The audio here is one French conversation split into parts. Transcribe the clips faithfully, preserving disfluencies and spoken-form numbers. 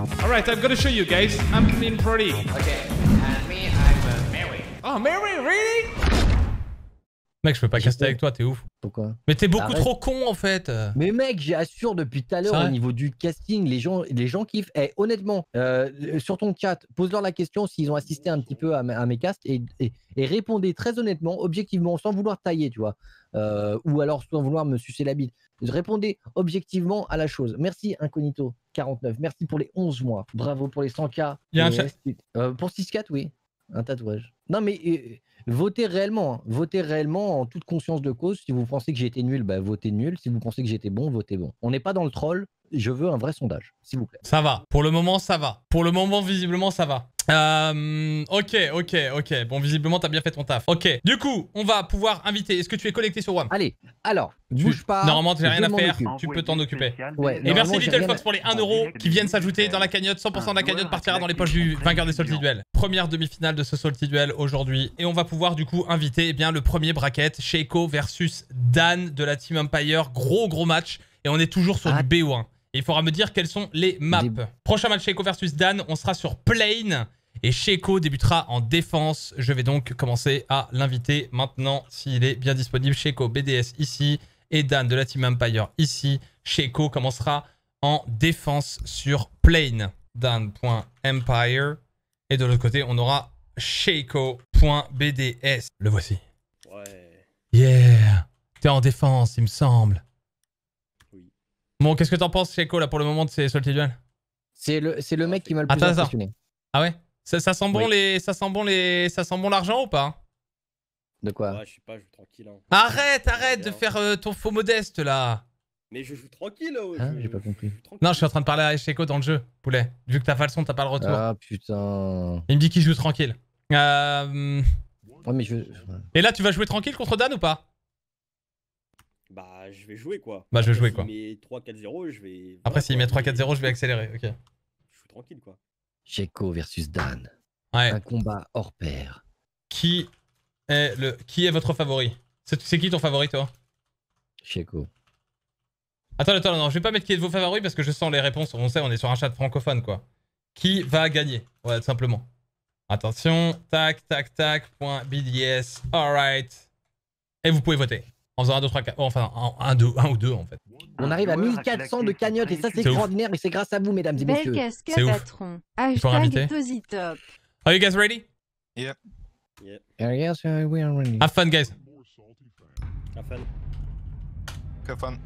Alright, I'm gonna show you guys. I'm in Pro League. Okay, and me, I'm uh, Mary. Oh, Mary, really? Mec, je peux pas caster avec toi, t'es ouf. Pourquoi? Mais t'es beaucoup Arrête. trop con en fait. Mais mec, j'assure depuis tout à l'heure au niveau du casting, les gens, les gens kiffent. Eh, honnêtement, euh, sur ton chat, pose-leur la question s'ils ont assisté un petit peu à, à mes casts et, et, et répondez très honnêtement, objectivement, sans vouloir tailler, tu vois. Euh, ou alors sans vouloir me sucer la bite. Répondez objectivement à la chose. Merci Incognito quarante-neuf. Merci pour les onze mois. Bravo pour les cent K. Il y a un chat. Euh, pour six quatre, oui. Un tatouage. Non mais euh, votez réellement. Hein. Votez réellement en toute conscience de cause. Si vous pensez que j'ai été nul, bah, votez nul. Si vous pensez que j'ai été bon, votez bon. On n'est pas dans le troll. Je veux un vrai sondage, s'il vous plaît. Ça va. Pour le moment, ça va. Pour le moment, visiblement, ça va. Euh, ok, ok, ok. Bon, visiblement, t'as bien fait ton taf. Ok. Du coup, on va pouvoir inviter. Est-ce que tu es connecté sur WAM? Allez, alors, tu... bouge pas. Normalement, t'as rien à faire. Occupe. Tu peux t'en occuper. Ouais, et merci Little rien... Fox pour les un euro qui viennent s'ajouter dans la cagnotte. cent pour cent de la cagnotte partira dans les poches du vainqueur des Salty Duel. Première demi-finale de ce Salty Duel aujourd'hui. Et on va pouvoir du coup inviter eh bien, le premier bracket, Shaco versus Dan de la Team Empire. Gros, gros match. Et on est toujours sur ah. du B O un. Et il faudra me dire quelles sont les maps. Des... Prochain match Shaco versus Dan, on sera sur Plane. Et Shaco débutera en défense. Je vais donc commencer à l'inviter maintenant s'il est bien disponible. Shaco B D S ici et Dan de la Team Empire ici. Shaco commencera en défense sur Plane. Dan.empire. Et de l'autre côté, on aura Shaco.bds. Le voici. Ouais. Yeah. T'es en défense, il me semble. Bon, qu'est-ce que t'en penses, Shaco, là, pour le moment de ces Salty Duel? C'est le, c'est le mec qui m'a le plus attends, impressionné. Attends. Ah ouais? Ça, ça sent bon oui. les, ça sent bon les, ça sent bon l'argent ou pas? De quoi? Ouais, je sais pas, je joue tranquille. Hein. Arrête, arrête de faire euh, ton faux modeste là. Mais je joue tranquille là. Hein, j'ai pas compris. Non, je suis en train de parler à Shaco dans le jeu, poulet. Vu que t'as pas le son, t'as pas le retour. Ah putain. Il me dit qu'il joue tranquille. Euh... Ouais, mais je... Et là, tu vas jouer tranquille contre Dan ou pas? Bah, je vais jouer quoi. Bah, je vais jouer quoi. S'il met trois quatre zéro, je vais. Après, s'il met trois quatre zéro, je vais accélérer. Ok. Je suis tranquille quoi. Shaco versus Dan. Ouais. Un combat hors pair. Qui est le, qui est votre favori? C'est qui ton favori, toi? Shaco. Attends, attends, non, je vais pas mettre qui est de vos favoris parce que je sens les réponses. On sait, on est sur un chat francophone quoi. Qui va gagner? Ouais, tout simplement. Attention, tac, tac, tac, point B D S. Alright. Et vous pouvez voter. En faisant un, deux, trois, quatre. Oh, enfin, un, deux, un ou deux en fait. On arrive à mille quatre cents de cagnotte et ça c'est extraordinaire et c'est grâce à vous mesdames et messieurs. C'est ouf. Il faut inviter. Are you guys ready? Yeah. Yeah. Yes, we are ready. Have fun guys. Have fun. Have fun.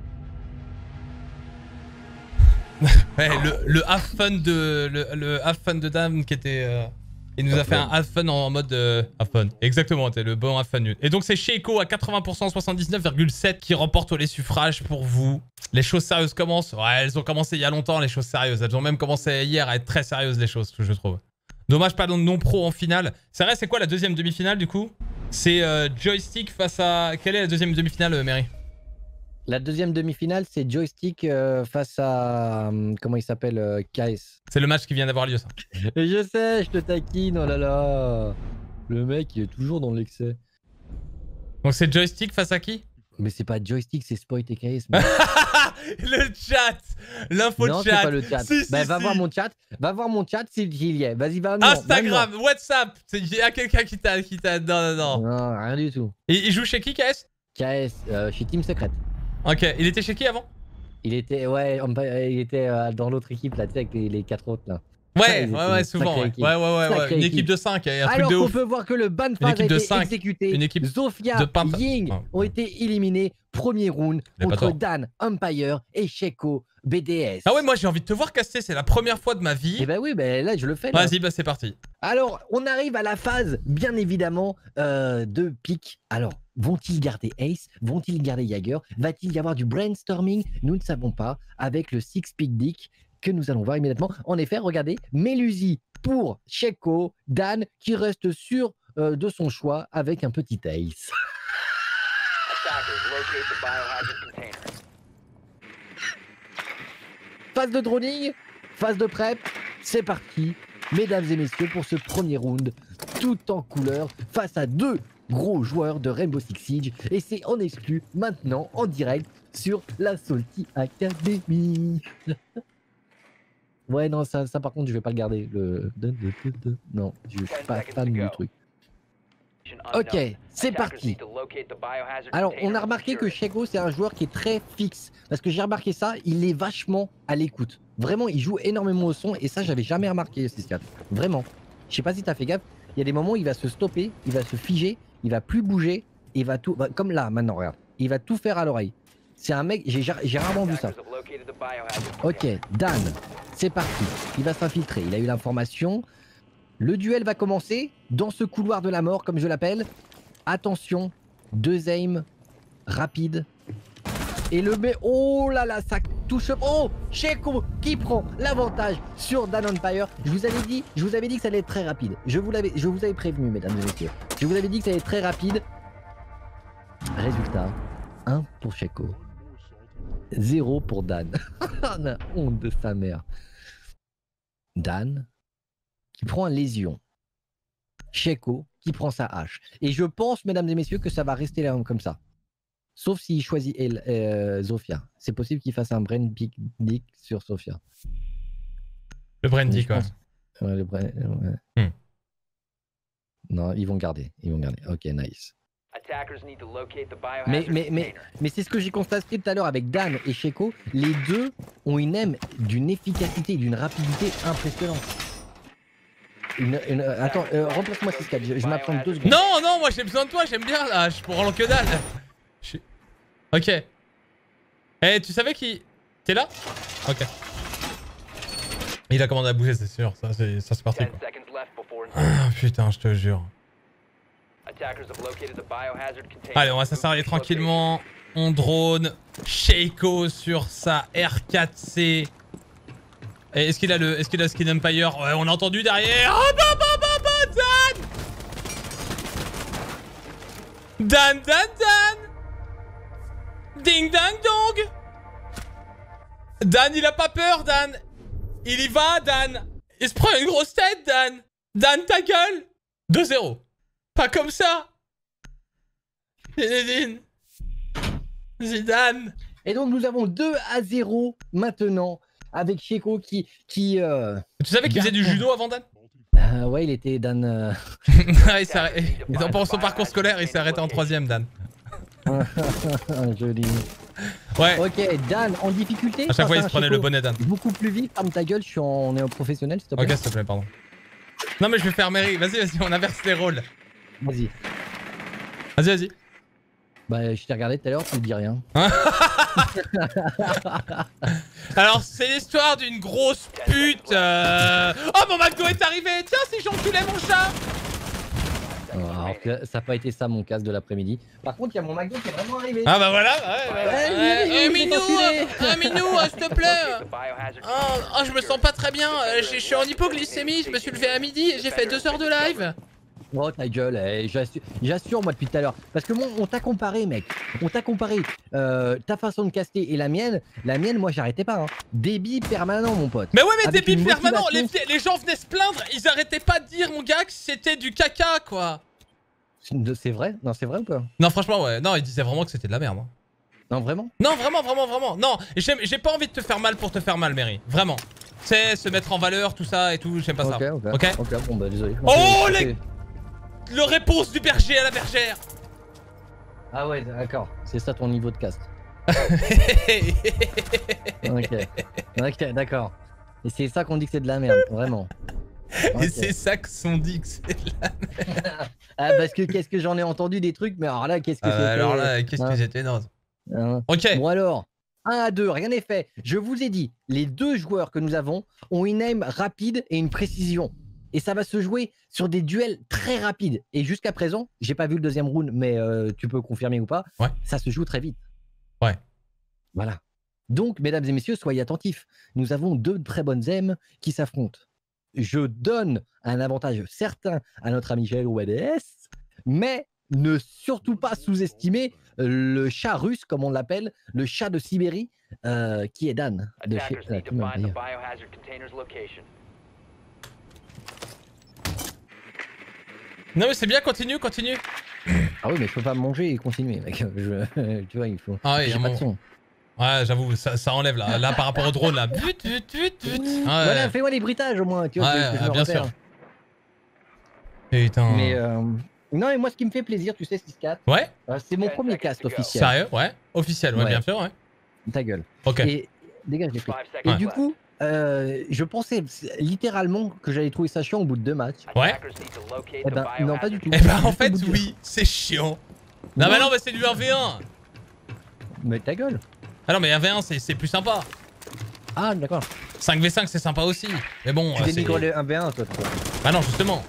Ouais, le, le have fun de le, le have fun de Dame qui était euh, il nous a fait un have fun en mode euh, have fun. Exactement, t'es le bon have fun nul. Et donc c'est Shaco à quatre-vingts pour cent, soixante-dix-neuf virgule sept qui remporte les suffrages pour vous. Les choses sérieuses commencent. Ouais, elles ont commencé il y a longtemps les choses sérieuses. Elles ont même commencé hier à être très sérieuses les choses, je trouve. Dommage pas de non pro en finale. C'est vrai, c'est quoi la deuxième demi-finale du coup? C'est euh, Joystick face à... Quelle est la deuxième demi-finale, euh, Mary? La deuxième demi-finale, c'est Joystick euh, face à... Euh, comment il s'appelle euh, K S. C'est le match qui vient d'avoir lieu, ça. Et je sais, je te taquine, oh là là. Le mec, il est toujours dans l'excès. Donc c'est Joystick face à qui? Mais c'est pas Joystick, c'est Spoit et K S. Le chat, l'info chat. Non, c'est pas le chat. Si, bah, si, va si. voir mon chat. Va voir mon chat s'il y est. Vas-y, va. Non, Instagram, non, non. WhatsApp. Il y a quelqu'un qui t'a... Qui t'a... Non, non, non. Non, rien du tout. Et il joue chez qui, K S? K S, euh, chez Team Secret. Ok, il était chez qui avant? Il était, ouais, il était euh, dans l'autre équipe là, tu sais, avec les, les quatre autres là. Ouais, ouais, ouais, souvent. Ouais, ouais, ouais, ouais. Une équipe de cinq, un truc Alors de qu'on ouf. peut voir que le ban phase a été cinq. exécuté. Une équipe Zofia, de pimp... Ying oh. ont été éliminés. Premier round contre Dan, Empire et Shaco, B D S. Ah ouais, moi j'ai envie de te voir caster, c'est la première fois de ma vie. Et bah oui, bah là je le fais. Vas-y, bah c'est parti. Alors, on arrive à la phase, bien évidemment, euh, de pick. Alors, vont-ils garder Ace? Vont-ils garder Jagger? Va-t-il y avoir du brainstorming? Nous ne savons pas. Avec le six pick dick que nous allons voir immédiatement. En effet, regardez, Melusi pour Shaco, Dan qui reste sûr euh, de son choix avec un petit Ace. Phase de droning, phase de prep, c'est parti, mesdames et messieurs, pour ce premier round, tout en couleur, face à deux gros joueurs de Rainbow Six Siege, et c'est en exclu, maintenant, en direct, sur la Salty Academy. Ouais, non, ça, ça par contre, je vais pas le garder. Le... Non, je suis pas fan du truc. Ok, c'est parti. Alors, on a remarqué que Sheko, c'est un joueur qui est très fixe. Parce que j'ai remarqué ça, il est vachement à l'écoute. Vraiment, il joue énormément au son. Et ça, j'avais jamais remarqué, six quatre. Vraiment. Je sais pas si t'as fait gaffe. Il y a des moments où il va se stopper, il va se figer, il va plus bouger. Il va tout... Comme là, maintenant, regarde. Il va tout faire à l'oreille. C'est un mec, j'ai rarement vu ça. Ok, Dan, c'est parti. Il va s'infiltrer. Il a eu l'information. Le duel va commencer dans ce couloir de la mort, comme je l'appelle. Attention, deux aims rapides. Et le mais oh là là, ça touche. Oh, Sheko qui prend l'avantage sur Dan Empire. Je vous avais dit, je vous avais dit que ça allait être très rapide. Je vous l'avais, je vous avais prévenu, mesdames et messieurs. Je vous avais dit que ça allait être très rapide. Résultat, un pour Sheko. zéro pour Dan. La honte de sa mère. Dan qui prend un lésion. Sheko qui prend sa hache. Et je pense, mesdames et messieurs, que ça va rester là comme ça. Sauf s'il choisit elle, euh, Zofia. C'est possible qu'il fasse un brain pick dick sur Zofia. Le brain dick, quoi. Ouais, le brain... ouais. Hmm. Non, ils vont garder. Ils vont garder. Ok, nice. Mais, mais, mais, mais c'est ce que j'ai constaté tout à l'heure avec Dan et Sheko. Les deux ont une aime d'une efficacité et d'une rapidité impressionnante. Une, une, attends, euh, remplace-moi six quatre, je, je m'apprends deux secondes. Non, non, moi j'ai besoin de toi, j'aime bien là, je pourrais que dalle. Je... Ok. Eh, tu savais qu'il... T'es là? Ok. Il a commandé à bouger, c'est sûr, ça c'est parti quoi. Ah, putain, je te jure. Allez, on va s'asseoir tranquillement. On drone. Sheko sur sa R quatre C. Est-ce qu'il a le est-ce qu'il a Skin Empire? Ouais, on a entendu derrière. Oh, bah, bah, bah, bah, Dan Dan, Dan, Dan Ding, dang, dong. Dan, il a pas peur, Dan. Il y va, Dan. Il se prend une grosse tête, Dan. Dan, ta gueule. deux zéro. Pas comme ça. Zinedine. Zidane. Et donc, nous avons deux à zéro maintenant. Avec Sheko qui... qui euh, tu savais qu'il faisait du judo avant Dan? euh, Ouais, il était Dan... Euh... il s'est Dans son parcours scolaire, il s'est arrêté en troisième, Dan. Joli. Ouais. Ok, Dan, en difficulté. À chaque fois, il se prenait le bonnet, Dan. Beaucoup plus vite, ferme ta gueule, je suis en néo-professionnel, s'il te plaît. Ok, s'il te plaît, pardon. Non, mais je vais faire Mary. Vas-y, vas-y, on inverse les rôles. Vas-y. Vas-y, vas-y. Bah, je t'ai regardé tout à l'heure, tu me dis rien. Alors, c'est l'histoire d'une grosse pute. Euh... Oh, mon McDo est arrivé. Tiens, si j'enculais mon chat. Alors que ça n'a pas été ça mon casse de l'après-midi. Par contre, il y a mon McDo qui est vraiment arrivé. Ah bah voilà, ouais, ouais, ouais. ouais, Eh, Minou, ah, Minou, s'il te plaît. Oh, oh, je me sens pas très bien. Je suis en hypoglycémie. Je me suis levé à midi et j'ai fait deux heures de live. Oh ta gueule, eh, j'assure moi depuis tout à l'heure. Parce que moi, on t'a comparé, mec. On t'a comparé euh, ta façon de caster et la mienne. La mienne, moi, j'arrêtais pas. Hein. Débit permanent, mon pote. Mais ouais, mais avec débit permanent. Les, les gens venaient se plaindre. Ils arrêtaient pas de dire, mon gars, que c'était du caca, quoi. C'est vrai? Non, c'est vrai ou pas? Non, franchement, ouais. Non, ils disaient vraiment que c'était de la merde. Hein. Non, vraiment? Non, vraiment, vraiment, vraiment. Non, j'ai pas envie de te faire mal pour te faire mal, Mary. Vraiment. C'est se mettre en valeur, tout ça et tout. J'aime pas okay, ça. Ok, ok. Ok, bon, bah désolé. Oh, okay, les. Le réponse du berger à la bergère. Ah ouais, d'accord. C'est ça ton niveau de cast. Ok. Ok, d'accord. Et c'est ça qu'on dit que c'est de la merde, vraiment. Okay. Et c'est ça qu'on dit que c'est de la merde. Ah, parce que qu'est-ce que j'en ai entendu des trucs, mais alors là, qu'est-ce que euh, c'était? Alors là, qu'est-ce hein que c'était naze. Hein Ok. Bon alors, un à deux, rien n'est fait. Je vous ai dit, les deux joueurs que nous avons ont une aim rapide et une précision. Et ça va se jouer sur des duels très rapides. Et jusqu'à présent, j'ai pas vu le deuxième round, mais euh, tu peux confirmer ou pas, ouais. Ça se joue très vite. Ouais. Voilà. Donc, mesdames et messieurs, soyez attentifs. Nous avons deux très bonnes aims qui s'affrontent. Je donne un avantage certain à notre ami Jael O A D S, mais ne surtout pas sous-estimer le chat russe, comme on l'appelle, le chat de Sibérie, euh, qui est Dan. De chez, euh, non mais c'est bien, continue, continue. Ah oui, mais je peux pas manger et continuer, mec. Je, tu vois, il faut. Ah oui, j'ai pas mon... de son. Ouais, j'avoue, ça, ça enlève là. Là, par rapport au drone, là. But, but, but, but. Ouais, Voilà, ouais. fais-moi les bruitages au moins. Tu vois, Ouais, que- que je me bien repère. sûr. Putain. Mais euh... non, et moi, ce qui me fait plaisir, tu sais, six quatre, Ouais, euh, c'est mon premier cast officiel. sérieux, ouais. Officiel, ouais, Ouais. bien sûr, ouais. Ta gueule. Ok. Et dégage les flics. Et Ouais. du coup, euh, je pensais littéralement que j'allais trouver ça chiant au bout de deux matchs. Ouais. Eh ben, non, pas du tout. Eh ben, en Juste au fait, bout de deux. oui, c'est chiant. Non, mais non, mais c'est du un v un. Mais ta gueule. Ah non, mais un v un, c'est c'est plus sympa. Ah, d'accord. cinq v cinq, c'est sympa aussi. Mais bon, Tu euh, dénigres c'est... le un v un, toi. toi. Ah non, justement.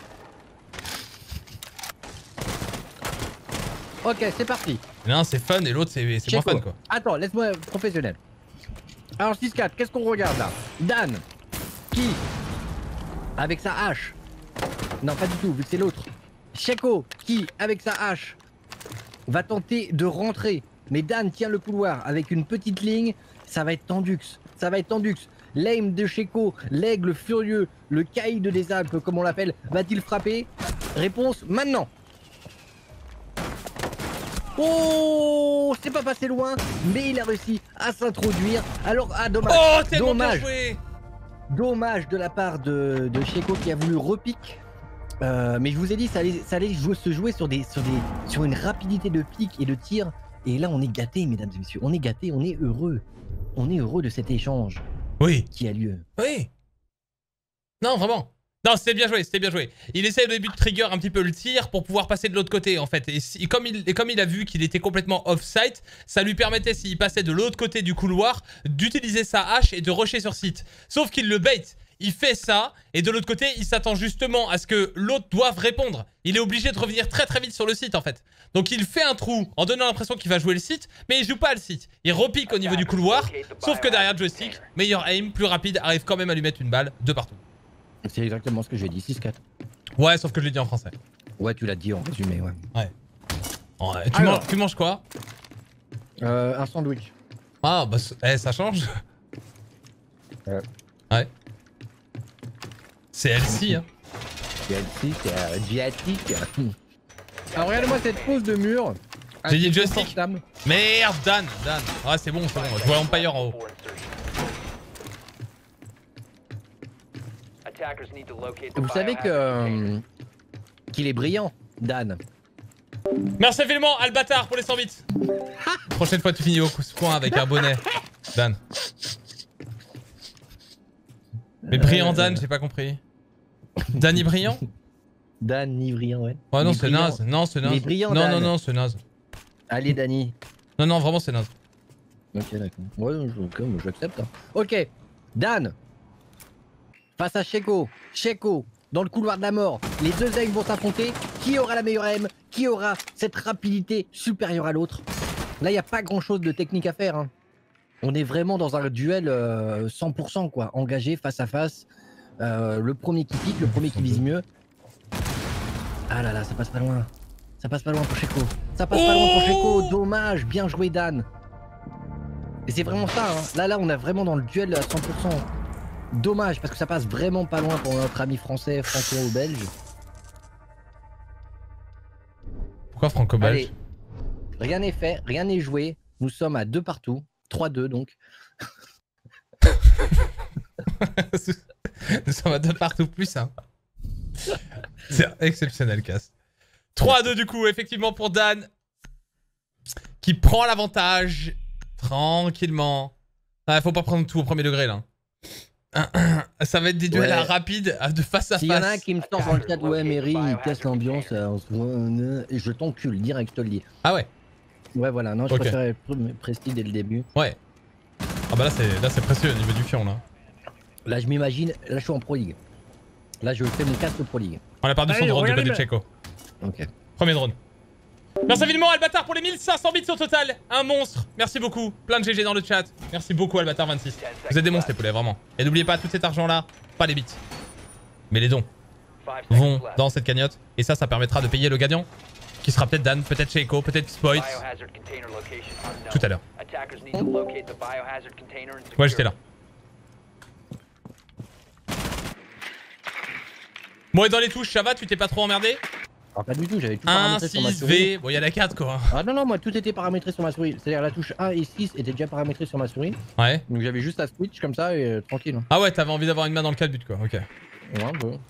Ok, c'est parti. L'un, c'est fun et l'autre, c'est c'est moins Checo. fun, quoi. Attends, laisse-moi professionnel. Alors, six quatre, qu'est-ce qu'on regarde là? Dan, qui, avec sa hache. Non, pas du tout, vu que c'est l'autre. Checo, qui, avec sa hache, va tenter de rentrer. Mais Dan tient le couloir avec une petite ligne. Ça va être tendux. Ça va être tendux. L'aim de Checo, l'aigle furieux, le caïd des Alpes, comme on l'appelle, va-t-il frapper? Réponse maintenant. Oh, c'est pas passé loin, mais il a réussi à s'introduire. Alors, ah, dommage. Oh, tellement bien dommage. joué. Dommage de la part de, de Checo qui a voulu repique. Euh, mais je vous ai dit, ça allait, ça allait jouer, se jouer sur, des, sur, des, sur une rapidité de pique et de tir. Et là, on est gâtés, mesdames et messieurs. On est gâtés, on est heureux. On est heureux de cet échange Oui. qui a lieu. Oui. Non, vraiment. Non, c'était bien joué, c'était bien joué. Il essaie au début de trigger un petit peu le tir pour pouvoir passer de l'autre côté, en fait. Et, si, et, comme il, et comme il a vu qu'il était complètement off-site, ça lui permettait, s'il passait de l'autre côté du couloir, d'utiliser sa hache et de rusher sur site. Sauf qu'il le bait. Il fait ça, et de l'autre côté, il s'attend justement à ce que l'autre doive répondre. Il est obligé de revenir très très vite sur le site, en fait. Donc il fait un trou en donnant l'impression qu'il va jouer le site, mais il joue pas le site. Il repique au niveau du couloir, sauf que derrière le joystick, meilleur aim, plus rapide, arrive quand même à lui mettre une balle de partout. C'est exactement ce que j'ai dit, six quatre. Ouais, sauf que je l'ai dit en français. Ouais, tu l'as dit en résumé, ouais. Ouais. Ouais, tu, Alors. manges, tu manges quoi? Euh, un sandwich. Ah, bah eh, ça change. Ouais. Ouais. C'est healthy, hein. Asiatique, euh, asiatique. Alors regardez-moi cette pose de mur. J'ai dit Assez joystick. confortable. Merde, Dan, Dan. Ah, c'est bon, c'est bon. Je vois Empire en haut. Vous savez que euh, qu'il est brillant, Dan. Merci infiniment, Albatar, pour les cent bits. Prochaine fois, tu finis au point avec un bonnet. Dan. Mais brillant, Dan, j'ai pas compris. Danny brillant? Dan ni brillant, ouais. Ouais, non, Il est c'est brillant. naze. Non, c'est Il est naze. brillant, Non, non, Dan. non, c'est naze. Allez, Danny. Non, non, vraiment, c'est naze. Ok, d'accord. Ouais, je- ok, moi, j'accepte. hein. Ok, Dan. Face à Checo. Checo, dans le couloir de la mort. Les deux aims vont s'affronter. Qui aura la meilleure aim? Qui aura cette rapidité supérieure à l'autre? Là, il n'y a pas grand-chose de technique à faire. hein. On est vraiment dans un duel euh, cent pour cent, quoi. Engagé, face à face. Euh, le premier qui pique, le premier qui vise mieux. Ah là là, ça passe pas loin. Ça passe pas loin pour Checo. Ça passe pas loin pour Checo. Dommage, bien joué Dan. Et c'est vraiment ça. Hein. Là, là, on est vraiment dans le duel à cent pour cent. Dommage, parce que ça passe vraiment pas loin pour notre ami français, franco-belge. Pourquoi franco-belge? Allez, rien n'est fait, rien n'est joué. Nous sommes à deux partout. trois deux donc. Nous sommes à deux partout plus, hein. C'est exceptionnel, Cass. trois à deux du coup, effectivement, pour Dan. Qui prend l'avantage. Tranquillement. Ah, faut pas prendre tout au premier degré, là. Ça va être des duels Ouais. à rapides, à- de face à S'il y en a un face. qui me sort dans le chat, ouais, Mary, il casse l'ambiance. euh, on se voit, euh, Et je t'encule, direct, je te le dis. Ah ouais, Ouais, voilà, non, je Ok. préfère être précis dès le début. ouais. Ah bah là, c'est là, c'est précieux au niveau du fion, là. Là, je m'imagine, là, je suis en Pro League. Là, je fais mon cast Pro League. On a perdu son Allez, drone du côté de regardez, Checo. Ok. Premier drone. Merci infiniment, Albatar, pour les mille cinq cents bits au total. Un monstre. Merci beaucoup. Plein de G G dans le chat. Merci beaucoup, Albatar vingt-six. Vous êtes des monstres, les poulets, vraiment. Et n'oubliez pas, tout cet argent-là, pas les bits, mais les dons, vont dans cette cagnotte. Et ça, ça permettra de payer le gagnant, qui sera peut-être Dan, peut-être Checo, peut-être Spoit. Tout à l'heure. Ouais, j'étais là. Bon, et dans les touches, ça va? Tu t'es pas trop emmerdé? Ah, pas du tout, j'avais tout un, paramétré sur ma six, souris. V. Bon, il y a la quatre quoi. Ah non, non, moi tout était paramétré sur ma souris. C'est-à-dire la touche un et six était déjà paramétrée sur ma souris. Ouais. Donc j'avais juste à switch comme ça et euh, tranquille. Ah ouais, t'avais envie d'avoir une main dans le cas de but quoi, ok. Ouais, un peu.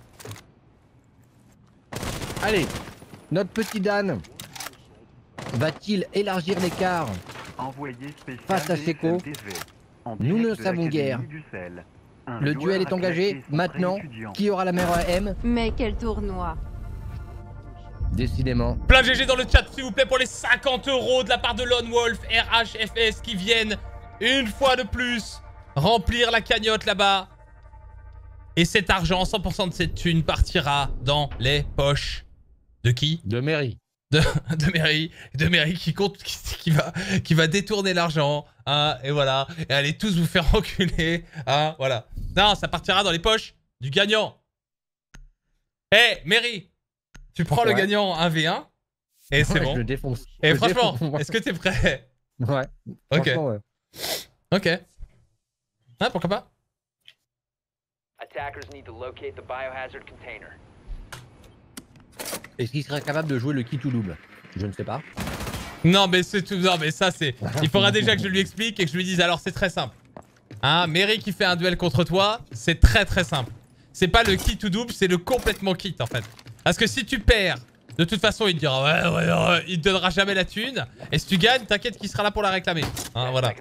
Allez, notre petit Dan va-t-il élargir l'écart face à Checo? Nous ne savons guère. Le duel est engagé. Maintenant, qui aura la meilleure A M? Mais quel tournoi! Décidément. Plein de G G dans le chat s'il vous plaît pour les cinquante euros de la part de Lone Wolf, R H F S qui viennent une fois de plus remplir la cagnotte là-bas. Et cet argent, cent pour cent de cette thune partira dans les poches de qui? De mairie. De, de Mary, de Mary qui compte, qui, qui va, qui va détourner l'argent, hein, et voilà, et allez tous vous faire enculer, hein, voilà. Non, ça partira dans les poches du gagnant. Eh, hey, Mary, tu prends ouais. le gagnant un v un, et c'est Ouais, bon. je le défonce. Et Je franchement, défonce. est-ce que t'es prêt? Ouais. Ok. Ouais. Ok. Ah, pourquoi pas? Attackers need to locate the biohazard container. Est-ce qu'il serait capable de jouer le qui tout double? Je ne sais pas. Non, mais c'est tout. Non, mais ça, c'est. Il faudra déjà que je lui explique et que je lui dise. Alors, c'est très simple. Hein, Mary qui fait un duel contre toi, c'est très très simple. C'est pas le kit ou double, c'est le complètement kit en fait. Parce que si tu perds, de toute façon, il te dira ouais, ouais, ouais, il te donnera jamais la thune. Et si tu gagnes, t'inquiète qu'il sera là pour la réclamer. Hein, voilà.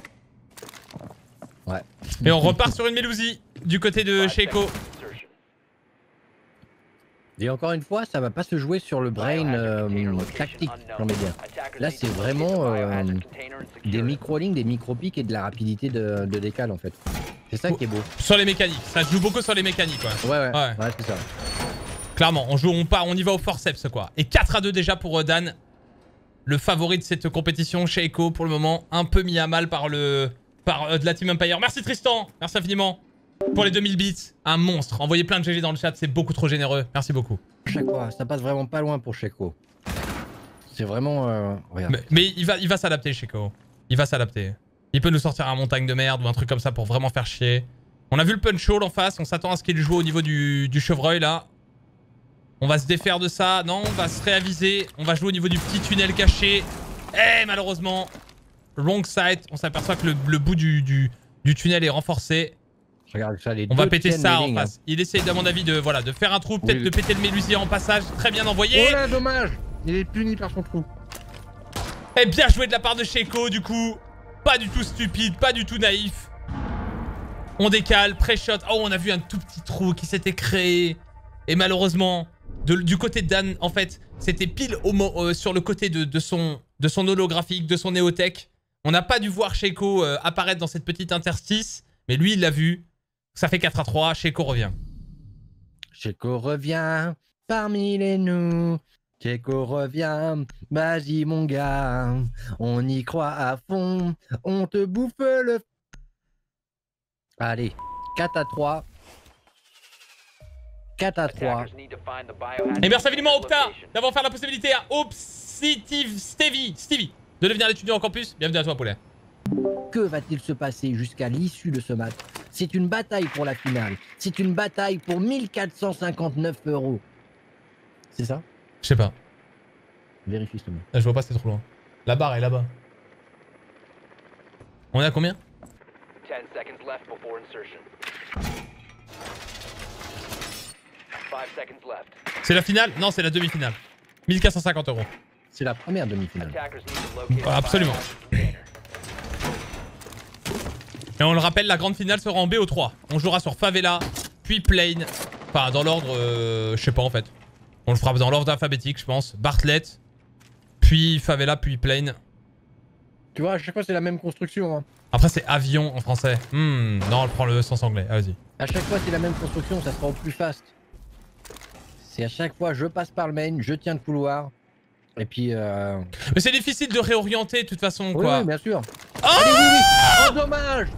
Ouais. Et on repart sur une Melusi du côté de Checo. Et encore une fois, ça va pas se jouer sur le brain euh, tactique, j'en mets bien. Là, c'est vraiment euh, des micro-lignes, des micro-pics et de la rapidité de, de décale en fait. C'est ça qui est beau. Sur les mécaniques, ça joue beaucoup sur les mécaniques quoi. Ouais, ouais, Ouais. ouais, c'est ça. Clairement, on joue, on part, on y va au forceps quoi. Et quatre à deux déjà pour euh, Dan. Le favori de cette compétition, Checo pour le moment, un peu mis à mal par le par euh, de la Team Empire. Merci Tristan, merci infiniment. Pour les deux mille bits, un monstre. Envoyez plein de G G dans le chat, c'est beaucoup trop généreux. Merci beaucoup. Chaque fois, ça passe vraiment pas loin pour Checo. C'est vraiment... Euh, regarde. Mais, mais il va, il va s'adapter, Checo. Il va s'adapter. Il peut nous sortir un montagne de merde ou un truc comme ça pour vraiment faire chier. On a vu le punch hole en face, on s'attend à ce qu'il joue au niveau du, du chevreuil là. On va se défaire de ça. Non, on va se réaviser. On va jouer au niveau du petit tunnel caché. Eh, malheureusement, wrong side. On s'aperçoit que le, le bout du, du, du tunnel est renforcé. Regarde ça, les On deux va péter tiennent ça les en lignes, face. Il essaye, à mon avis, de, voilà, de faire un trou, peut-être Oui. de péter le Mélusier en passage. Très bien hein. envoyé. Oh là, dommage. Il est puni par son trou. Et bien joué de la part de Checo, du coup. Pas du tout stupide, pas du tout naïf. On décale, pré-shot. Oh, on a vu un tout petit trou qui s'était créé. Et malheureusement, de, du côté de Dan, en fait, c'était pile au, euh, sur le côté de, de, son, de son holographique, de son néotech. On n'a pas dû voir Checo euh, apparaître dans cette petite interstice. Mais lui, il l'a vu. Ça fait quatre à trois, Checo revient. Checo revient parmi les nous. Checo revient, vas-y mon gars. On y croit à fond. On te bouffe le... Allez, quatre à trois. quatre à trois. Et merci infiniment Opta d'avoir offert la possibilité à Opsitive Stevie, Stevie de devenir l'étudiant en campus. Bienvenue à toi, poulet. Que va-t-il se passer jusqu'à l'issue de ce match? C'est une bataille pour la finale. C'est une bataille pour mille quatre cent cinquante-neuf euros. C'est ça? Je sais pas. Vérifie s'il te plaît. Je vois pas, c'est trop loin. La barre est là-bas. On est à combien? ten seconds left before insertion. five seconds left. C'est la finale? Non, c'est la demi-finale. mille quatre cent cinquante euros. C'est la première demi-finale. Attackers need to locate the Absolument. biohazard container. Et on le rappelle, la grande finale sera en B O trois. On jouera sur Favela, puis Plane. Enfin, dans l'ordre, euh, je sais pas en fait. On le fera dans l'ordre alphabétique, je pense. Bartlett, puis Favela, puis Plane. Tu vois, à chaque fois, c'est la même construction. Hein. Après, c'est avion en français. Hmm, non, on prend le sens anglais. Ah, vas-y. À chaque fois, c'est la même construction, ça sera au plus fast. C'est à chaque fois, je passe par le main, je tiens le couloir. Et puis... Euh... Mais c'est difficile de réorienter de toute façon, Oui, quoi. oui, bien sûr. Oh Allez, oui, oui. Oh, dommage.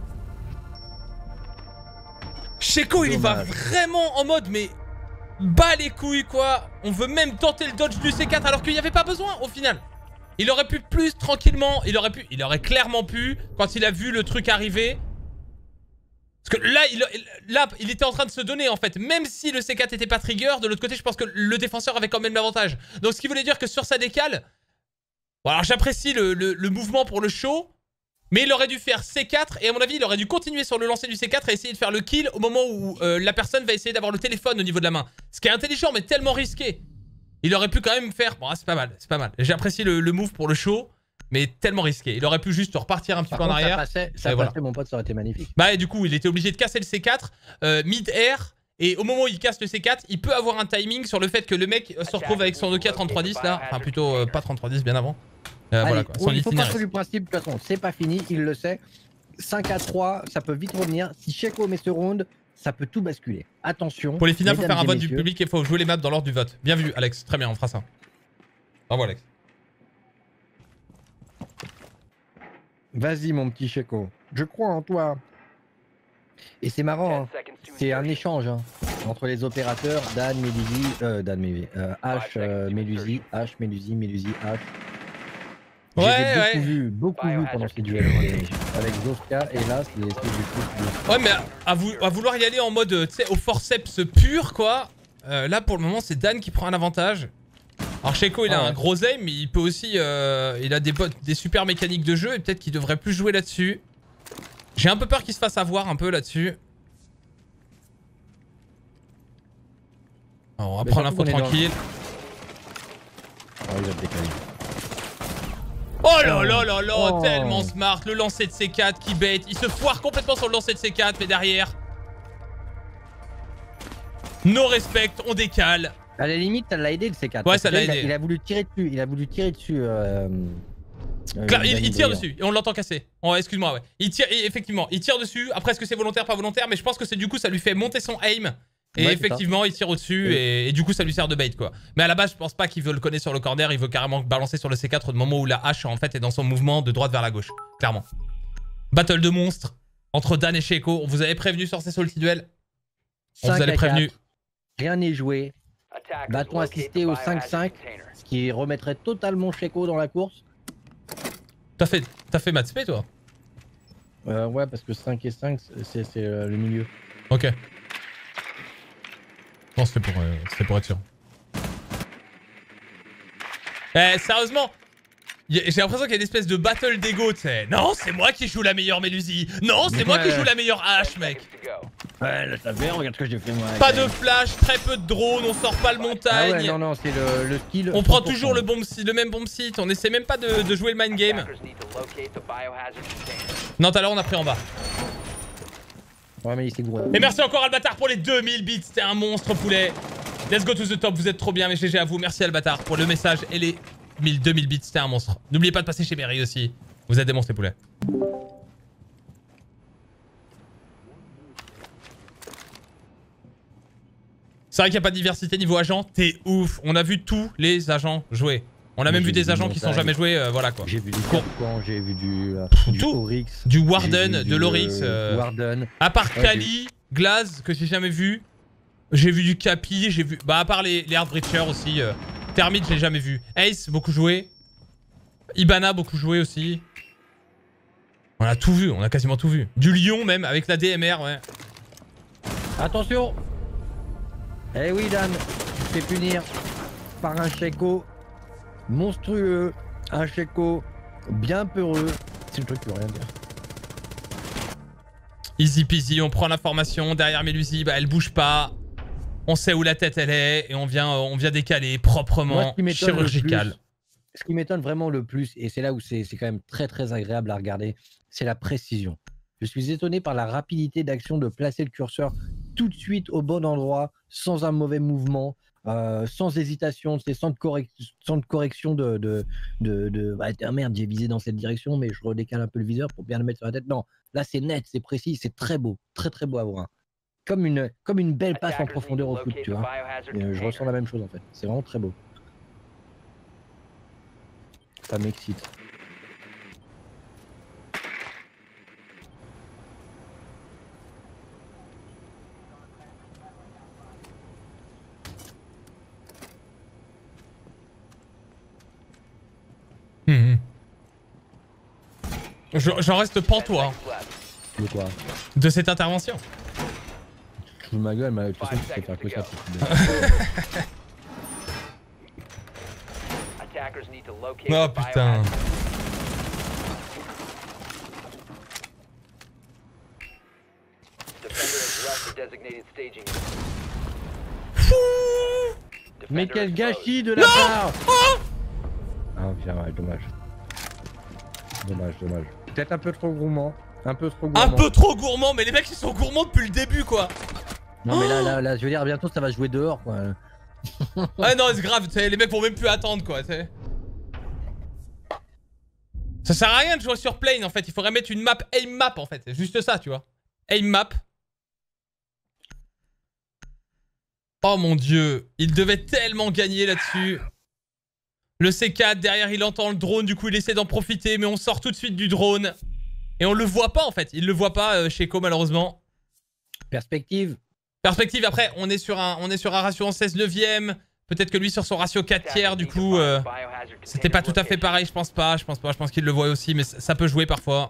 Checo, il va Dommage. vraiment en mode, mais bas les couilles, quoi. On veut même tenter le dodge du C quatre alors qu'il n'y avait pas besoin au final. Il aurait pu plus tranquillement, il aurait pu, il aurait clairement pu, quand il a vu le truc arriver, Parce que là il, là, il était en train de se donner en fait. Même si le C quatre était pas trigger, de l'autre côté, je pense que le défenseur avait quand même l'avantage. Donc ce qui voulait dire que sur sa décale... Bon, alors j'apprécie le, le, le mouvement pour le show, mais il aurait dû faire C quatre et à mon avis, il aurait dû continuer sur le lancer du C quatre et essayer de faire le kill au moment où euh, la personne va essayer d'avoir le téléphone au niveau de la main. Ce qui est intelligent mais tellement risqué. Il aurait pu quand même faire... Bon, c'est pas mal, c'est pas mal. J'apprécie le, le move pour le show, mais tellement risqué. Il aurait pu juste repartir un petit Par peu contre, en arrière. Ça passait, ça et passait voilà. mon pote, ça aurait été magnifique. Bah et du coup, il était obligé de casser le C quatre euh, mid-air. Et au moment où il casse le C quatre, il peut avoir un timing sur le fait que le mec se retrouve avec son Nokia trente-trois dix là. Enfin plutôt euh, pas trente-trois dix, bien avant. Euh, Allez, voilà quoi, son il faut itinéraire. partir du principe, de toute façon, c'est pas fini, il le sait. cinq à trois, ça peut vite revenir. Si Checo met ce round, ça peut tout basculer. Attention. Pour les finales, il faut mesdames faire un et vote du messieurs. public et il faut jouer les maps dans l'ordre du vote. Bien vu, Alex. Très bien, on fera ça. Bravo, Alex. Vas-y, mon petit Checo. Je crois en toi. Et c'est marrant, hein. C'est un échange hein, entre les opérateurs Dan, Mélusi, euh, Dan, Mélusi, euh, H, euh, Mélusi, H, Mélusi, Mélusi, H. Ouais, J'ai ouais. beaucoup vu, beaucoup vu pendant ces duels euh, avec Zofka et là, c'est l'espèce de truc de... Ouais, mais à, vou à vouloir y aller en mode, tu sais, au forceps pur, quoi. Euh, là, pour le moment, c'est Dan qui prend un avantage. Alors, Checo, il a Ah ouais. un gros aim, mais il peut aussi... Euh, il a des, des super mécaniques de jeu et peut-être qu'il devrait plus jouer là-dessus. J'ai un peu peur qu'il se fasse avoir un peu là-dessus. Alors, on va Mais prendre surtout l'info qu'on est dans- tranquille. Oh, il va te décaler. Oh là là là là, Oh. tellement smart. Le lancer de C quatre qui bait. Il se foire complètement sur le lancer de C quatre, mais derrière... No respect, on décale. À la limite, ça l'a aidé le C quatre. Ouais, parce ça que l'a là, il a- aidé. Il a voulu tirer dessus, il a voulu tirer dessus. Euh, euh, Claire, il, Danny il tire Breyer. dessus et on l'entend casser. Oh, excuse-moi, ouais. Il tire, et effectivement, il tire dessus. Après, est-ce que c'est volontaire, pas volontaire? Mais je pense que c'est du coup, ça lui fait monter son aim. Et Ouais, c'est effectivement, il tire au-dessus Oui. et, et du coup, ça lui sert de bait, quoi. Mais à la base, je pense pas qu'il veut le connaître sur le corner. Il veut carrément balancer sur le C quatre au moment où la hache, en fait, est dans son mouvement de droite vers la gauche. Clairement. Battle de monstres entre Dan et Checo. On vous avait prévenu sur ces Salty Duel. On cinq vous avait à prévenu. quatre, rien n'est joué. Va-t-on assister au cinq cinq, ce qui remettrait totalement Checo dans la course? T'as fait, t'as fait Math Spé, toi? euh, Ouais, parce que cinq et cinq, c'est c'est, euh, le milieu. Ok. Non, c'était pour, euh, c'était pour être sûr. Eh, sérieusement, y a- j'ai l'impression qu'il y a une espèce de battle d'ego, tu sais. Non, c'est moi qui joue la meilleure Mélusi. Non, c'est moi qui joue la meilleure hache, mec. Ouais, là, ça fait, regarde ce que j'ai fait moi. Pas de flash, très peu de drone, on sort pas le Ah montagne. ouais, non, non, c'est le, le skill. On prend cent pour cent. toujours le, bomb, si- le même bomb site, on essaie même pas de, de jouer le mind game. Non, tout à l'heure on a pris en bas. Ouais, mais il s'est gouré. Et merci encore Albatar pour les deux mille bits, c'était un monstre poulet. Let's go to the top, vous êtes trop bien, mes G G à vous. Merci Albatar pour le message et les mille, deux mille bits, c'était un monstre. N'oubliez pas de passer chez Berry aussi, vous êtes des monstres les poulets. C'est vrai qu'il n'y a pas de diversité niveau agent, t'es ouf. On a vu tous les agents jouer. On a même J'ai vu des vu agents du qui sont montagne. jamais joués, euh, voilà quoi. J'ai vu du Cool. Carcan, j'ai vu du, euh, du Tout. Oryx. Du j'ai Warden, vu de du, l'Oryx. euh, euh, Warden. À part Ouais, Kali, Glaz, que j'ai jamais vu. J'ai vu du Capi, j'ai vu... Bah à part les, les Heartbreacher aussi. Euh, Thermite, je l'ai jamais vu. Ace, beaucoup joué. Ibana, beaucoup joué aussi. On a tout vu, on a quasiment tout vu. Du Lion même, avec la D M R, ouais. Attention. Eh oui, Dan, tu te fais punir par un Checo monstrueux, un Checo bien peureux. C'est le truc qui veut rien dire. Easy peasy, on prend l'information. Derrière Mélusi, bah elle bouge pas. On sait où la tête elle est et on vient, on vient décaler Moi, proprement, ce qui m'étonne le chirurgical. plus- Ce qui m'étonne vraiment le plus, et c'est là où c'est c'est quand même très très agréable à regarder, c'est la précision. Je suis étonné par la rapidité d'action de placer le curseur tout de suite au bon endroit, sans un mauvais mouvement, euh, sans hésitation, c'est sans, de correc- sans de correction de... de, de, de bah, ah merde, j'ai visé dans cette direction, mais je redécale un peu le viseur pour bien le mettre sur la tête. Non, là c'est net, c'est précis, c'est très beau, très très beau à voir. Comme une, comme une belle passe en profondeur au foot, tu vois. Et, euh, je ressens la même chose en fait, c'est vraiment très beau. Ça m'excite. Hum, hum. Je- J'en reste pantois. De quoi? De cette intervention. Je fous de ma gueule, mais de toute façon, tu peux faire que ça. c'est Attackers need to locate Oh the putain. biohazard. Defender has left the designated staging area. Mais Defender quel is gâchis de la part! Ah putain, ouais, dommage. Dommage, dommage. Peut-être un peu trop gourmand. Un peu trop gourmand. Un peu trop gourmand, mais les mecs ils sont gourmands depuis le début quoi. Non mais là, là, là, je veux dire, bientôt ça va jouer dehors quoi. Ouais non c'est grave, tu sais, les mecs vont même plus attendre quoi, tu sais. Ça sert à rien de jouer sur plane en fait, il faudrait mettre une map aim map en fait, c'est juste ça tu vois. Aim map. Oh mon dieu, il devait tellement gagner là-dessus. Le C quatre, derrière il entend le drone, du coup il essaie d'en profiter, mais on sort tout de suite du drone. Et on le voit pas en fait, il le voit pas euh, chez Eko malheureusement. Perspective. Perspective, après on est sur un, on est sur un ratio en seize neuvième. Peut-être que lui sur son ratio quatre tiers du coup euh, c'était pas tout à fait pareil, je pense pas, je pense pas, je pense qu'il le voit aussi, mais ça, ça peut jouer parfois.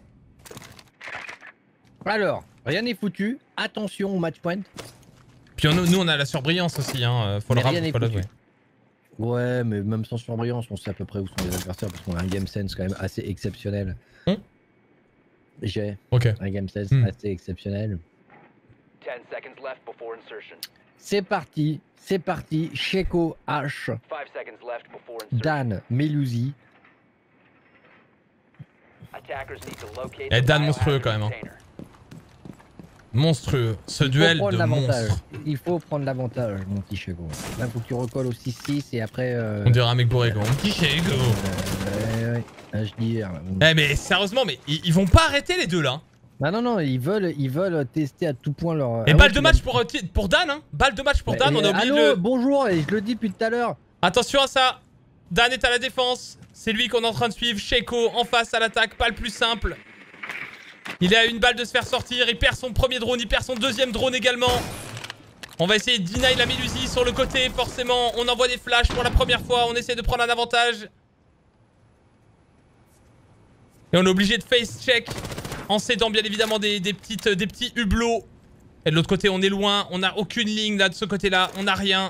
Alors, rien n'est foutu, attention au match point. Puis on, nous on a la surbrillance aussi, hein. Faut Mais le rien n'est rappeler. foutu. Ouais, mais même sans surbrillance, on sait à peu près où sont les adversaires parce qu'on a un game sense quand même assez exceptionnel. Hum J'ai Ok. un game sense Hmm. assez exceptionnel. ten seconds left before insertion. C'est parti, c'est parti. Sheko H, five seconds left before insertion. Dan Melusi. Attackers need to locate Eh, the Dan monstrueux, biohazard quand même, hein. container. Monstrueux, ce Il faut duel prendre de l'avantage. monstres. Il faut prendre l'avantage, mon petit Sheko. Là, faut que tu recolles au six six et après. Euh... On dirait un mec bourré, quoi. Mon petit Sheko. Euh, ouais, ouais. H D R. Eh mais sérieusement, mais ils, ils vont pas arrêter les deux là. Ah non, non, ils veulent, ils veulent tester à tout point leur. Et ah balle ouais, de tu match l'as- pour, euh, ti- pour Dan, hein. Balle de match pour Ouais, Dan, et, on a oublié allô, de le... bonjour, et je le dis depuis tout à l'heure. Attention à ça. Dan est à la défense. C'est lui qu'on est en train de suivre. Sheko en face à l'attaque, pas le plus simple. Il est à une balle de se faire sortir. Il perd son premier drone, il perd son deuxième drone également. On va essayer de deny la Melusi sur le côté, forcément. On envoie des flashs pour la première fois. On essaie de prendre un avantage. Et on est obligé de face check en cédant bien évidemment des, des, petites, des petits hublots. Et de l'autre côté, on est loin. On n'a aucune ligne là de ce côté-là. On n'a rien.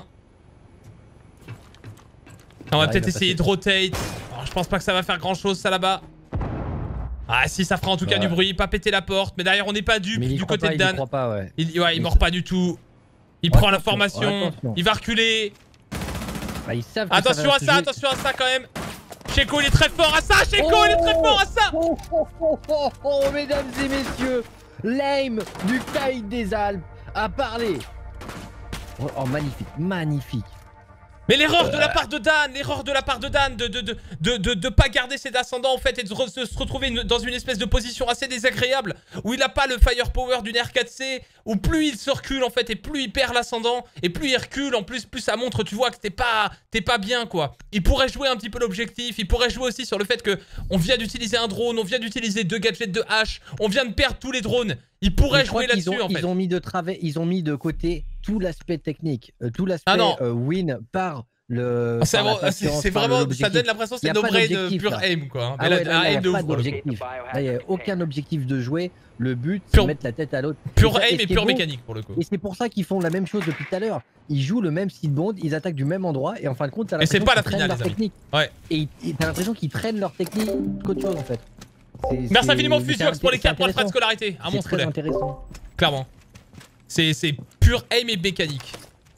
On va Ah, peut-être il va essayer passer. de rotate. Alors, je pense pas que ça va faire grand chose ça là-bas. Ah si, ça fera en tout cas Ouais. du bruit. Pas péter la porte. Mais derrière, on n'est pas dupe Mais il y du croit côté pas, de il y Dan. croit pas, ouais. Il, ouais, il Il mord se- pas du tout. Il Ouais, prend la attention, formation. ouais, attention. Il va reculer. Ah, ils savent que ça Attention va à se ça, jouer- attention à ça quand même. Sheko, il est très fort à ça. Sheko, il est très fort à ça. Oh, oh, oh, oh, oh, mesdames et messieurs, Lame du Caïd des Alpes a parlé. Oh, oh, magnifique, magnifique. Mais l'erreur de la part de Dan, l'erreur de la part de Dan de de, de, de, de, de pas garder ses ascendants en fait et de, re- de se retrouver une- dans une espèce de position assez désagréable où il a pas le firepower d'une R quatre C, où plus il se recule en fait et plus il perd l'ascendant et plus il recule en plus, plus ça montre tu vois que t'es pas, t'es pas bien quoi. Il pourrait jouer un petit peu l'objectif, il pourrait jouer aussi sur le fait que on vient d'utiliser un drone, on vient d'utiliser deux gadgets de hache, on vient de perdre tous les drones. Il pourrait Je crois jouer qu'ils là-dessus ont, en fait. ils ont mis de travers, ils ont mis de côté tout l'aspect technique, euh, tout l'aspect Ah non. euh, win par le. Ah, c'est par la vraiment- c'est patience, c'est par vraiment, ça l'objectif. donne l'impression que c'est Y a no pas brain d'objectif, pure là. aim quoi. Ah Mais ouais, là, là, un il y aim a de pas ouf pour le coup. d'objectif. Là, il n'y a aucun objectif de jouer. Le but, c'est Pure- de mettre la tête à l'autre. Pure Et ça- aim ce et qui est pure beau- mécanique pour le coup. Et c'est pour ça qu'ils font la même chose depuis tout à l'heure. Ils jouent le même seed bond, ils attaquent du même endroit et en fin de compte, t'as Et c'est l'impression pas la qu'ils traînent finale, leur les amis. technique. Ouais. Et et t'as l'impression qu'ils traînent leur technique qu'autre chose en fait. C'est- Merci c'est- infiniment c'est Fusiox pour les inté- quatre points de frais de c'est scolarité. Un C'est monstre très lait. intéressant. Clairement. C'est c'est pure aim et mécanique.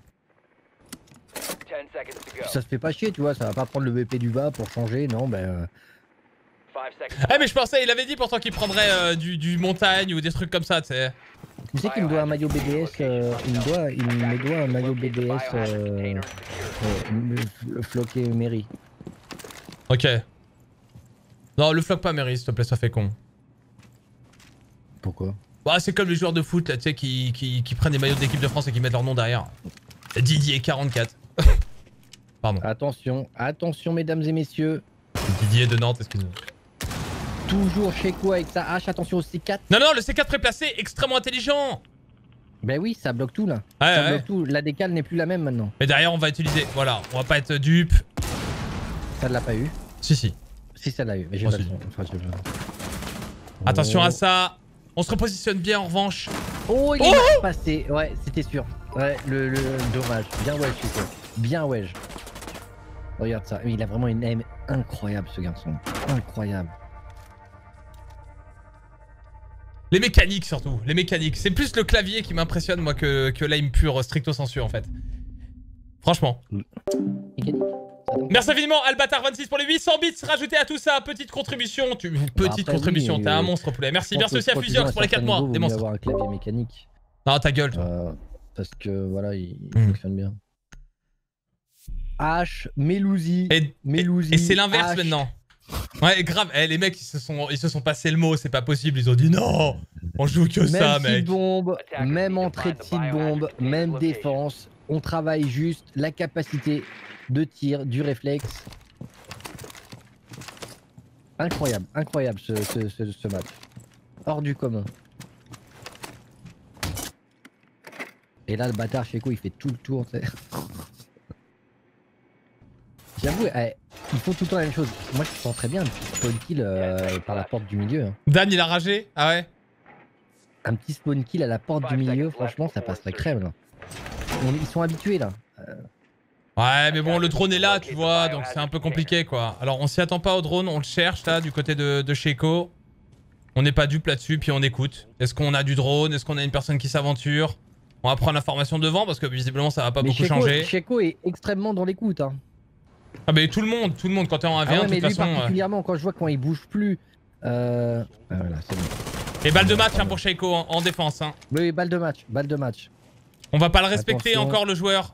ten seconds to go. Ça se fait pas chier, tu vois, ça va pas prendre le B P du bas pour changer, non, ben. euh, five seconds. Eh mais je pensais, il avait dit pourtant qu'il prendrait euh, du, du montagne ou des trucs comme ça, tu sais. Tu sais qu'il me doit un maillot B D S, euh, il me doit, il me doit un maillot B Locate the D S biohazard euh, container and secure it. euh, floqué mairie. Ok. Non, le floc pas Mary, s'il te plaît, ça fait con. Pourquoi? Bah, c'est comme les joueurs de foot là, tu sais, qui, qui, qui prennent des maillots d'équipe de France et qui mettent leur nom derrière. Didier quarante-quatre. Pardon. Attention, attention mesdames et messieurs. Didier de Nantes, excusez-moi. Toujours Sheko avec sa hache, attention au C quatre. Non, non, le C quatre préplacé, extrêmement intelligent. Ben oui, ça bloque tout là. Ouais, ça ouais. bloque tout. La décale n'est plus la même maintenant. Et derrière, on va utiliser. Voilà, on va pas être dupe. Ça ne l'a pas eu. Si, si. Si ça l'a eu, mais j'ai Oh, pas si. le son. Enfin, je- Attention à Oh. ça. On se repositionne bien en revanche. Oh, il Oh est passé. Ouais, c'était sûr. Ouais, le, le dommage. Bien wedge, Chico. Bien wedge. Regarde ça. Il a vraiment une aim incroyable, ce garçon. Incroyable. Les mécaniques surtout, les mécaniques. C'est plus le clavier qui m'impressionne moi que, que l'aim pur stricto sensu en fait. Franchement. Mécanique. Merci infiniment Albatar vingt-six pour les huit cents bits rajoutés à tout ça. Petite contribution, tu... petite après, contribution, oui, t'es un euh, monstre poulet. Merci, Je pense merci que aussi à quand Fusiox tu pour les joues à un quatre mois. certain niveau, Des vaut mieux monstres. avoir un clavier mécanique. Non, ta gueule toi. Euh, parce que voilà, il, il Mm. fonctionne bien. H, Melouzi. Et, Melouzi. et, et c'est l'inverse H. maintenant. Ouais, grave. Eh, les mecs, ils se sont, ils se sont passés le mot, c'est pas possible. Ils ont dit non, on joue que Même ça, site mec. bombe, même entrée de site bombe, même défense. On travaille juste la capacité de tir, du réflexe. Incroyable, incroyable ce, ce, ce, ce match. Hors du commun. Et là, le bâtard Checo, il fait tout le tour. Tu sais. J'avoue, eh, ils font tout le temps la même chose. Moi, je sens très bien un petit spawn kill euh, par la porte du milieu. Hein. Dan, il a ragé. Ah ouais. Un petit spawn kill à la porte du milieu, franchement, ça passerait crème. Là. On- ils sont habitués là. Ouais, mais bon, le drone est là, tu vois, donc c'est un peu compliqué, quoi. Alors, on s'y attend pas au drone, on le cherche, là, du côté de, de Checo. On n'est pas dupe là-dessus, puis on écoute. Est-ce qu'on a du drone? Est-ce qu'on a une personne qui s'aventure? On va prendre l'information devant, parce que visiblement, ça va pas Mais beaucoup Checo, changer. Checo est extrêmement dans l'écoute. Hein. Ah, mais tout le monde, tout le monde, quand t'es en un v Ah un, ouais, de mais toute lui façon... euh, particulièrement, quand je vois quand il bouge plus. Euh... Ah, voilà, c'est bon. Et balle de match, hein, pour Checo, en, en défense, hein. Oui, oui, balle de match, balle de match. On va pas le respecter Attention. encore, le joueur.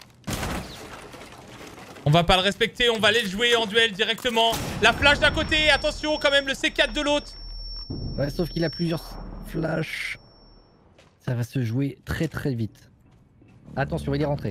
On va pas le respecter, on va aller le jouer en duel directement. La flash d'un côté, attention quand même, le C quatre de l'autre. Ouais, sauf qu'il a plusieurs flashs. Ça va se jouer très très vite. Attention, il est rentré.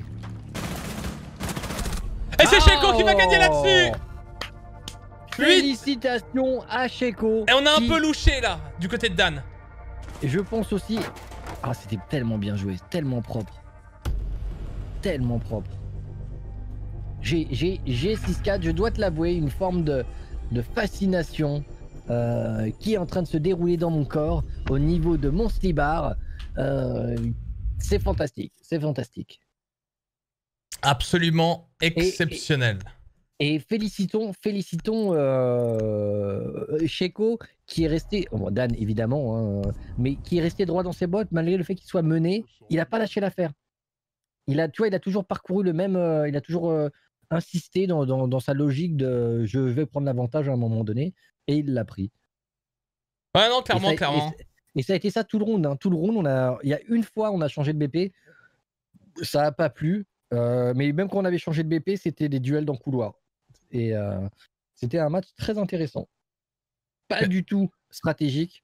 Et c'est Checo qui va gagner là-dessus. huit. Félicitations à Checo. Et on a un qui- peu louché là, du côté de Dan. Et je pense aussi... Ah, c'était tellement bien joué, tellement propre. Tellement propre. J'ai six quatre, je dois te l'avouer, une forme de, de fascination euh, qui est en train de se dérouler dans mon corps au niveau de mon slibard. Euh, c'est fantastique, c'est fantastique. Absolument exceptionnel. Et félicitons, félicitons euh, Checo qui est resté, bon, Dan évidemment, hein, mais qui est resté droit dans ses bottes malgré le fait qu'il soit mené. Il n'a pas lâché l'affaire. Il a, tu vois, il a toujours parcouru le même, euh, il a toujours euh, insisté dans, dans, dans sa logique de je vais prendre l'avantage à un moment donné, et il l'a pris. Ouais, non, clairement, et ça, clairement. Et, et ça a été ça tout le round. Hein. Tout le round, on a, il y a une fois, on a changé de B P, ça n'a pas plu, euh, mais même quand on avait changé de B P, c'était des duels dans le couloir. Et euh, c'était un match très intéressant. Pas Mais... du tout stratégique.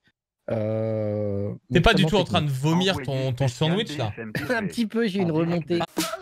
Euh, T'es pas du tout en train de vomir ton, ton sandwich là? Un petit peu, j'ai une remontée.